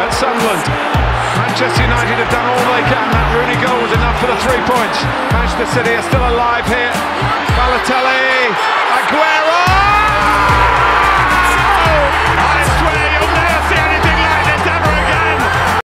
at Sunderland. Manchester United have done all they can. That Rooney goal was enough for the 3 points. Manchester City are still alive here. Balotelli, Aguero!